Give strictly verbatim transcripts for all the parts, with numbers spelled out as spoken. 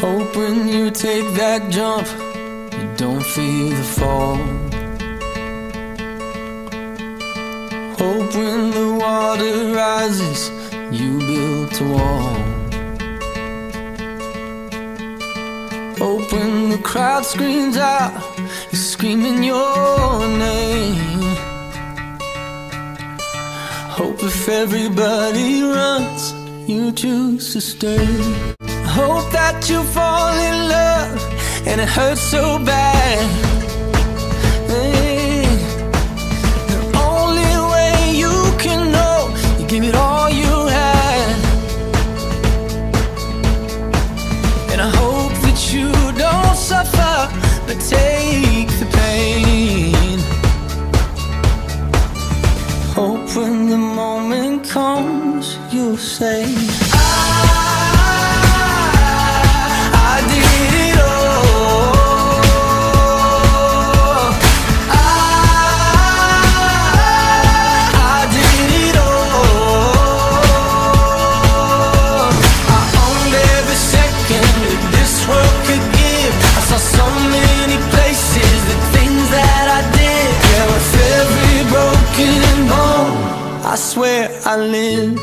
Hope when you take that jump, you don't feel the fall. Hope when the water rises, you built a wall. Hope when the crowd screams out, you're screaming your name. Hope if everybody runs, you choose to stay. Hope that you fall in love and it hurts so bad. Hey, the only way you can know, you give it all you had. And I hope that you don't suffer, but take the pain. Hope when the moment comes, you'll say, I swear I lived.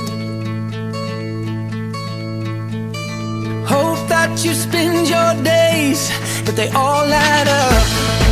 Hope that you spend your days, but they all add up.